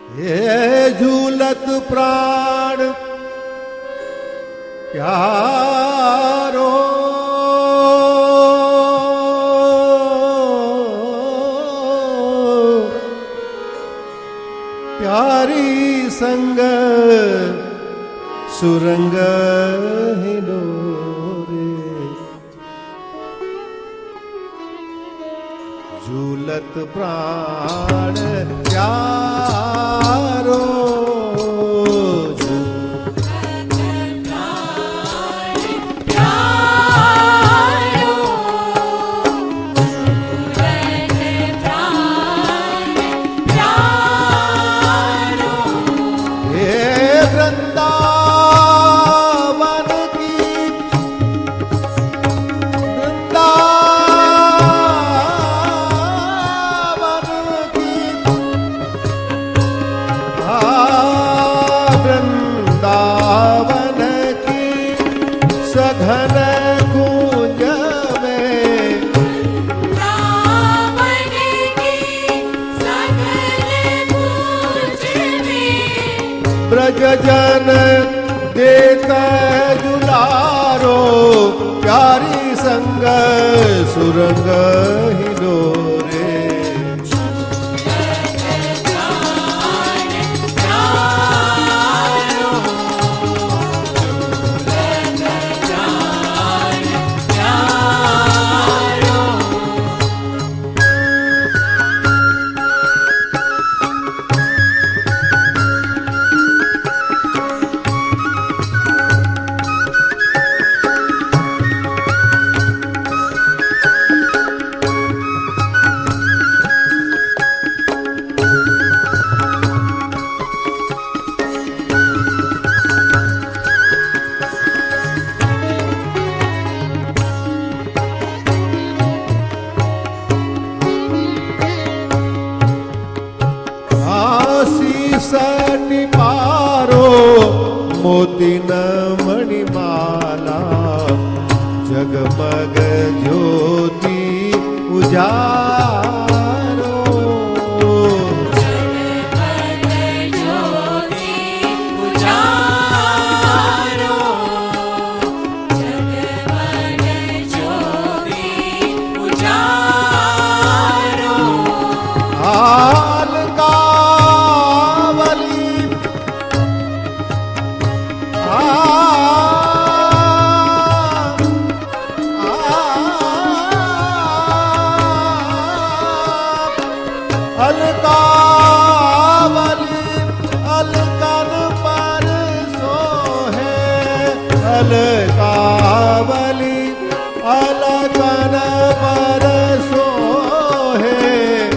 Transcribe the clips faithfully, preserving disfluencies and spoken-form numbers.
ये झूलत प्राण प्यारो प्यारी संग सुरंग हिलोरे झूलत प्राण प्यारो जन देता जुलारो प्यारी संग सुरंग हिलोरे सटी पारो मोती न मणिमाला जगमग ज्योति उजारो जगमग ज्योति उजारो जगमग ज्योति उजारो हाल का अलकावली अलकन पर सोहे अलकावली अलकन पर सोहे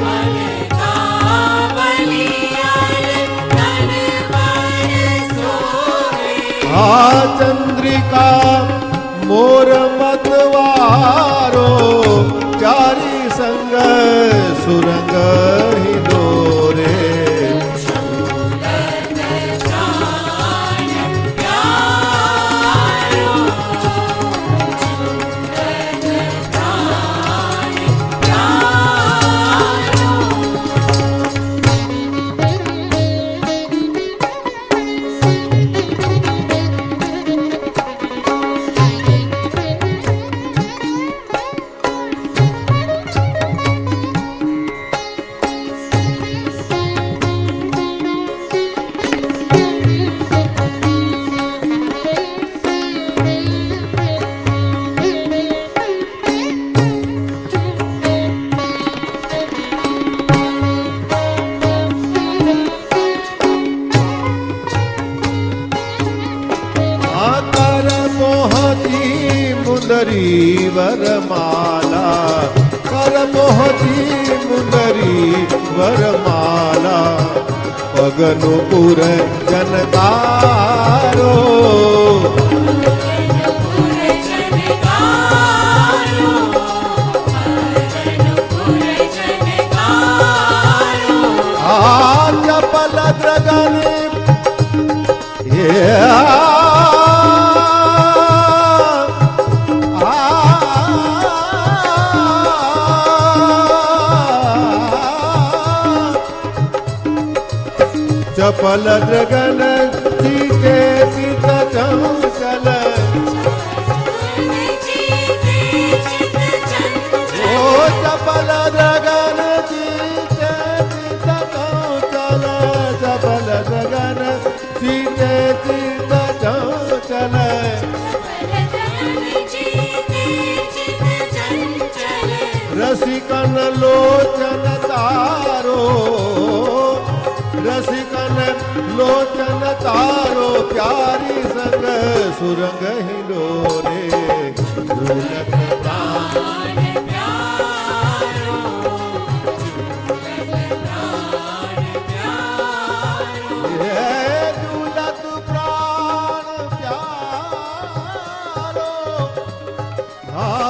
अलकावली अलकन पर सोहे आ चंद्रिका मोर मतवारो प्यारी संग सुरंग हिलोरे मुंदरी वरमाला कर मोहती मुंदरी वरमाला पगनुपुर जनकारो आज पल द्रगन चपल द्रगन सीते चित चंचल ओ चपल द्रगन सीते चित चंचल चपल द्रगन सीते चित चंचल रसिकन लोचन तारो रसिकन लोचन तारो प्यारी संग सुरंग हिलोरे झूलत प्राण ये झूलत प्राण प्यारो